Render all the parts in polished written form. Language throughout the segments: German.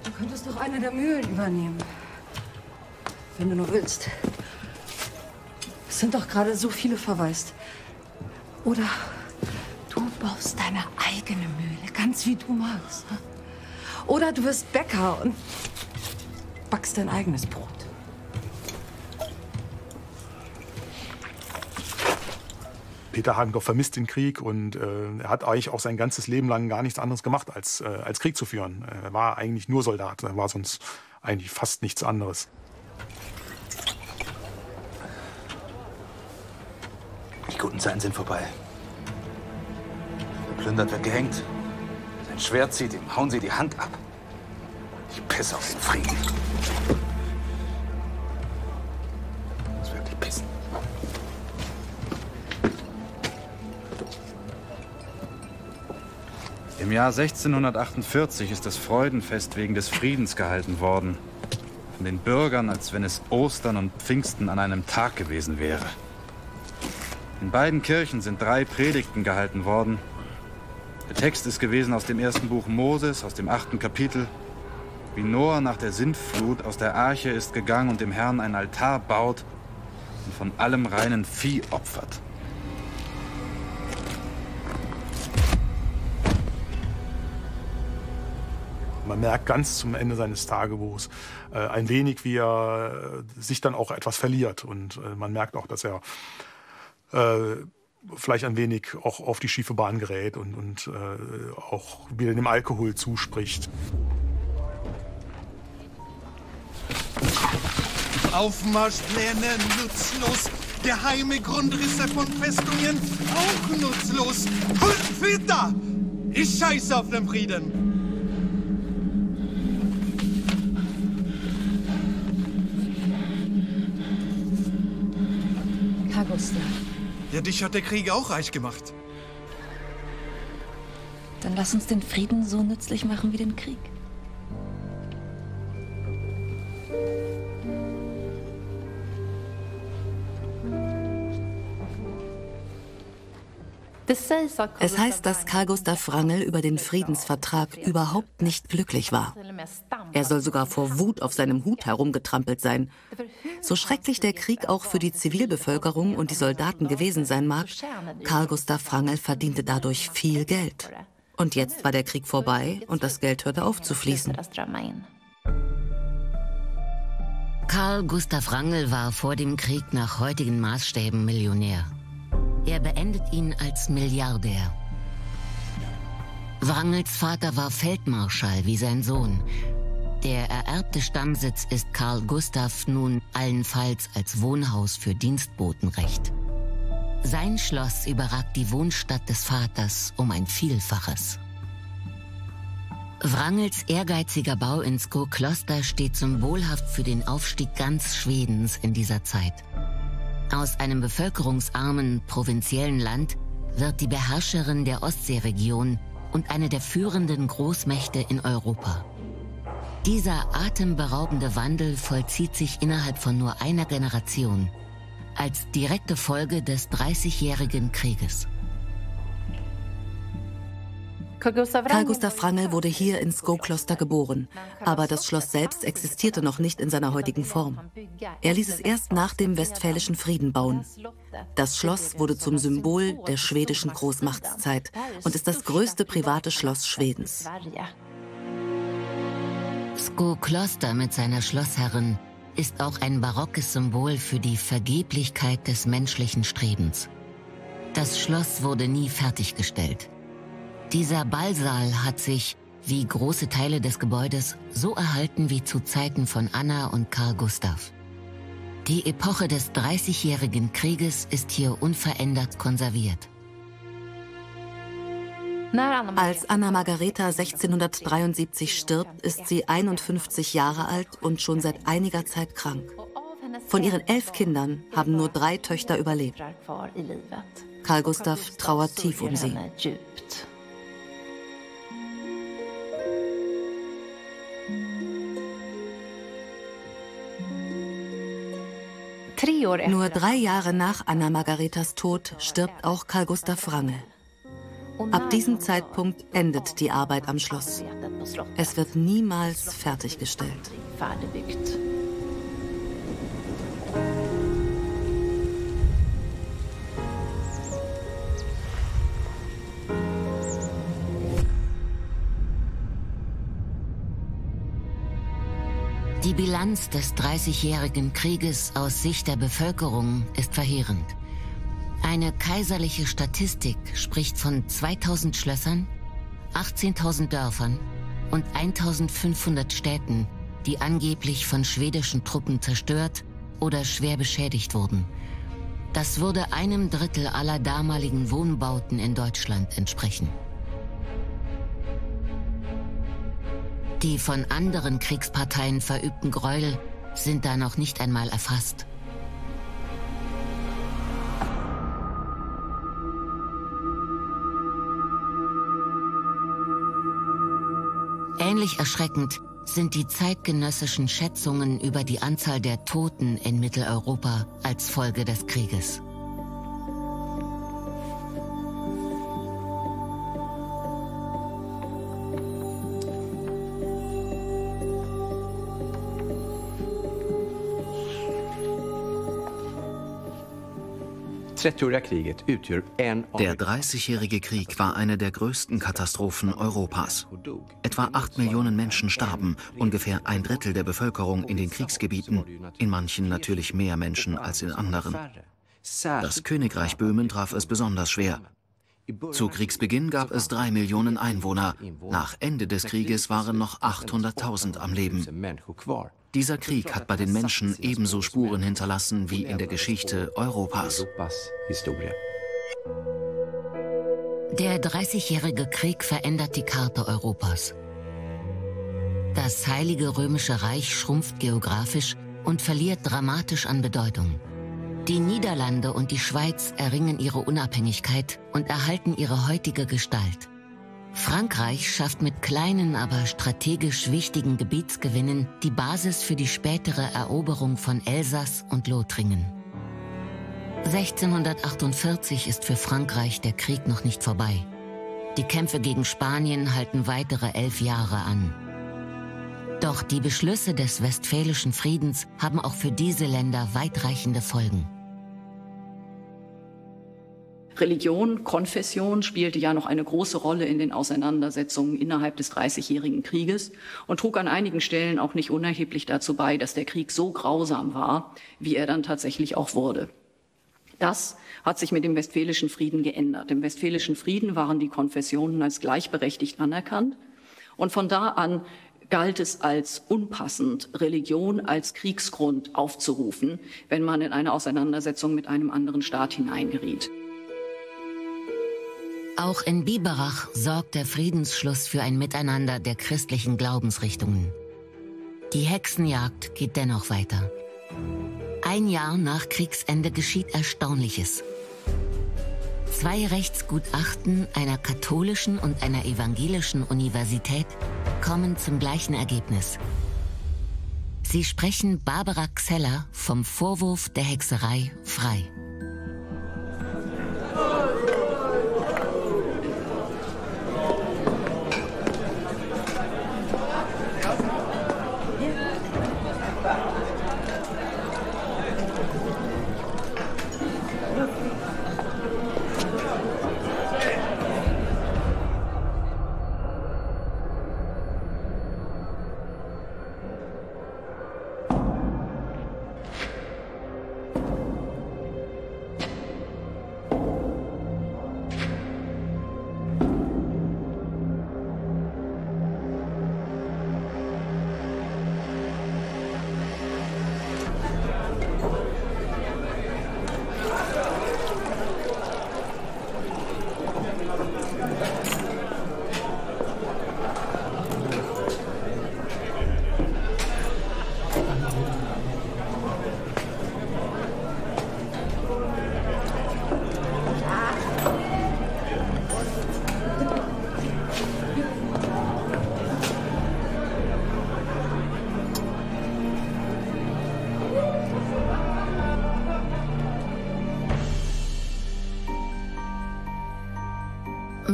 Du könntest doch eine der Mühlen übernehmen. Wenn du nur willst. Es sind doch gerade so viele verwaist. Oder du baust deine eigene Mühle, ganz wie du magst. Ne? Oder du wirst Bäcker und backst dein eigenes Brot. Peter Hagendorf vermisst den Krieg und er hat eigentlich auch sein ganzes Leben lang gar nichts anderes gemacht, als Krieg zu führen. Er war eigentlich nur Soldat, er war sonst eigentlich fast nichts anderes. Die guten Zeiten sind vorbei. Geplündert wird gehängt. Sein Schwert zieht ihm, hauen sie die Hand ab. Ich pisse auf den Frieden. Ich muss wirklich pissen. Im Jahr 1648 ist das Freudenfest wegen des Friedens gehalten worden. Von den Bürgern, als wenn es Ostern und Pfingsten an einem Tag gewesen wäre. In beiden Kirchen sind 3 Predigten gehalten worden. Der Text ist gewesen aus dem 1. Buch Moses, aus dem 8. Kapitel. Wie Noah nach der Sintflut aus der Arche ist gegangen und dem Herrn einen Altar baut und von allem reinen Vieh opfert. Man merkt ganz zum Ende seines Tagebuchs ein wenig, wie er sich dann auch etwas verliert. Und man merkt auch, dass er vielleicht ein wenig auch auf die schiefe Bahn gerät und auch wieder dem Alkohol zuspricht. Aufmarschpläne nutzlos. Geheime Grundrisse von Festungen auch nutzlos. Filter! Ich scheiße auf den Frieden. Karl Gustav. Ja, dich hat der Krieg auch reich gemacht. Dann lass uns den Frieden so nützlich machen wie den Krieg. Es heißt, dass Carl Gustav Wrangel über den Friedensvertrag überhaupt nicht glücklich war. Er soll sogar vor Wut auf seinem Hut herumgetrampelt sein. So schrecklich der Krieg auch für die Zivilbevölkerung und die Soldaten gewesen sein mag, Carl Gustav Wrangel verdiente dadurch viel Geld. Und jetzt war der Krieg vorbei und das Geld hörte auf zu fließen. Carl Gustav Wrangel war vor dem Krieg nach heutigen Maßstäben Millionär. Er beendet ihn als Milliardär. Wrangels Vater war Feldmarschall wie sein Sohn. Der ererbte Stammsitz ist Carl Gustav nun allenfalls als Wohnhaus für Dienstbotenrecht. Sein Schloss überragt die Wohnstatt des Vaters um ein Vielfaches. Wrangels ehrgeiziger Bau in Skokloster steht symbolhaft für den Aufstieg ganz Schwedens in dieser Zeit. Aus einem bevölkerungsarmen, provinziellen Land wird die Beherrscherin der Ostseeregion und eine der führenden Großmächte in Europa. Dieser atemberaubende Wandel vollzieht sich innerhalb von nur einer Generation, als direkte Folge des 30-jährigen Krieges. Carl Gustav Wrangel wurde hier in Skokloster geboren, aber das Schloss selbst existierte noch nicht in seiner heutigen Form. Er ließ es erst nach dem Westfälischen Frieden bauen. Das Schloss wurde zum Symbol der schwedischen Großmachtszeit und ist das größte private Schloss Schwedens. Skokloster mit seiner Schlossherrin ist auch ein barockes Symbol für die Vergeblichkeit des menschlichen Strebens. Das Schloss wurde nie fertiggestellt. Dieser Ballsaal hat sich, wie große Teile des Gebäudes, so erhalten wie zu Zeiten von Anna und Carl Gustav. Die Epoche des 30-jährigen Krieges ist hier unverändert konserviert. Als Anna Margareta 1673 stirbt, ist sie 51 Jahre alt und schon seit einiger Zeit krank. Von ihren 11 Kindern haben nur 3 Töchter überlebt. Carl Gustav trauert tief um sie. Nur 3 Jahre nach Anna Margaretas Tod stirbt auch Carl Gustav Wrangel. Ab diesem Zeitpunkt endet die Arbeit am Schloss. Es wird niemals fertiggestellt. Die Bilanz des 30-jährigen Krieges aus Sicht der Bevölkerung ist verheerend. Eine kaiserliche Statistik spricht von 2000 Schlössern, 18.000 Dörfern und 1500 Städten, die angeblich von schwedischen Truppen zerstört oder schwer beschädigt wurden. Das würde 1/3 aller damaligen Wohnbauten in Deutschland entsprechen. Die von anderen Kriegsparteien verübten Gräuel sind da noch nicht einmal erfasst. Ähnlich erschreckend sind die zeitgenössischen Schätzungen über die Anzahl der Toten in Mitteleuropa als Folge des Krieges. Der 30-jährige Krieg war eine der größten Katastrophen Europas. Etwa 8 Millionen Menschen starben, ungefähr 1/3 der Bevölkerung in den Kriegsgebieten, in manchen natürlich mehr Menschen als in anderen. Das Königreich Böhmen traf es besonders schwer. Zu Kriegsbeginn gab es 3 Millionen Einwohner. Nach Ende des Krieges waren noch 800.000 am Leben. Dieser Krieg hat bei den Menschen ebenso Spuren hinterlassen wie in der Geschichte Europas. Der 30-jährige Krieg verändert die Karte Europas. Das Heilige Römische Reich schrumpft geografisch und verliert dramatisch an Bedeutung. Die Niederlande und die Schweiz erringen ihre Unabhängigkeit und erhalten ihre heutige Gestalt. Frankreich schafft mit kleinen, aber strategisch wichtigen Gebietsgewinnen die Basis für die spätere Eroberung von Elsass und Lothringen. 1648 ist für Frankreich der Krieg noch nicht vorbei. Die Kämpfe gegen Spanien halten weitere 11 Jahre an. Doch die Beschlüsse des Westfälischen Friedens haben auch für diese Länder weitreichende Folgen. Religion, Konfession spielte ja noch eine große Rolle in den Auseinandersetzungen innerhalb des 30-jährigen Krieges und trug an einigen Stellen auch nicht unerheblich dazu bei, dass der Krieg so grausam war, wie er dann tatsächlich auch wurde. Das hat sich mit dem Westfälischen Frieden geändert. Im Westfälischen Frieden waren die Konfessionen als gleichberechtigt anerkannt und von da an galt es als unpassend, Religion als Kriegsgrund aufzurufen, wenn man in eine Auseinandersetzung mit einem anderen Staat hineingeriet. Auch in Biberach sorgt der Friedensschluss für ein Miteinander der christlichen Glaubensrichtungen. Die Hexenjagd geht dennoch weiter. Ein Jahr nach Kriegsende geschieht Erstaunliches. 2 Rechtsgutachten einer katholischen und einer evangelischen Universität kommen zum gleichen Ergebnis. Sie sprechen Barbara Xeller vom Vorwurf der Hexerei frei.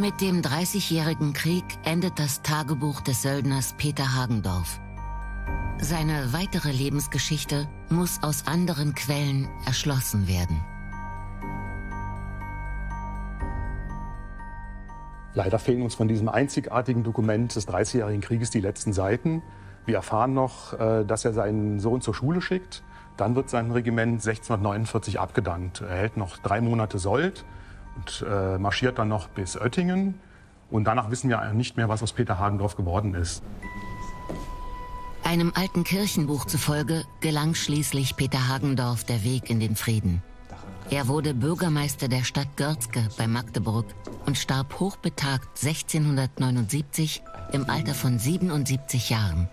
Mit dem 30-jährigen Krieg endet das Tagebuch des Söldners Peter Hagendorf. Seine weitere Lebensgeschichte muss aus anderen Quellen erschlossen werden. Leider fehlen uns von diesem einzigartigen Dokument des 30-jährigen Krieges die letzten Seiten. Wir erfahren noch, dass er seinen Sohn zur Schule schickt. Dann wird sein Regiment 1649 abgedankt. Er hält noch 3 Monate Sold und marschiert dann noch bis Oettingen. Und danach wissen wir nicht mehr, was aus Peter Hagendorf geworden ist. Einem alten Kirchenbuch zufolge gelang schließlich Peter Hagendorf der Weg in den Frieden. Er wurde Bürgermeister der Stadt Görzke bei Magdeburg und starb hochbetagt 1679 im Alter von 77 Jahren.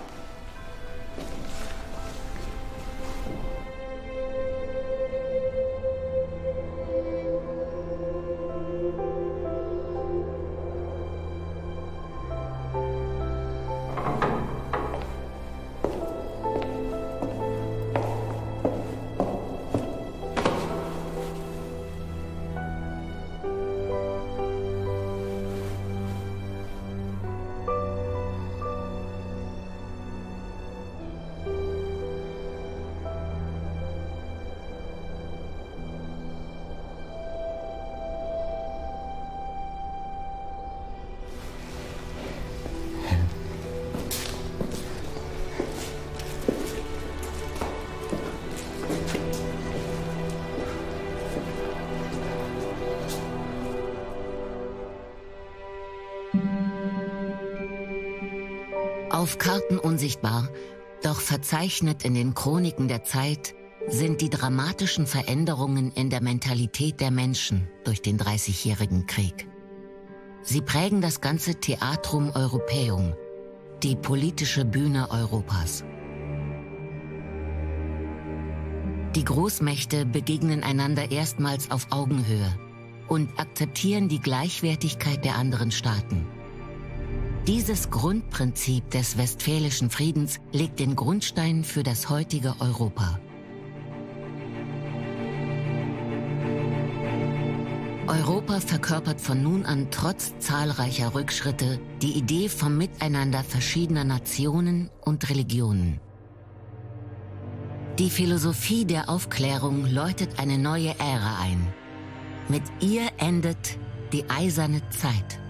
Auf Karten unsichtbar, doch verzeichnet in den Chroniken der Zeit, sind die dramatischen Veränderungen in der Mentalität der Menschen durch den 30-jährigen Krieg. Sie prägen das ganze Theatrum Europaeum, die politische Bühne Europas. Die Großmächte begegnen einander erstmals auf Augenhöhe und akzeptieren die Gleichwertigkeit der anderen Staaten. Dieses Grundprinzip des Westfälischen Friedens legt den Grundstein für das heutige Europa. Europa verkörpert von nun an trotz zahlreicher Rückschritte die Idee vom Miteinander verschiedener Nationen und Religionen. Die Philosophie der Aufklärung läutet eine neue Ära ein. Mit ihr endet die eiserne Zeit.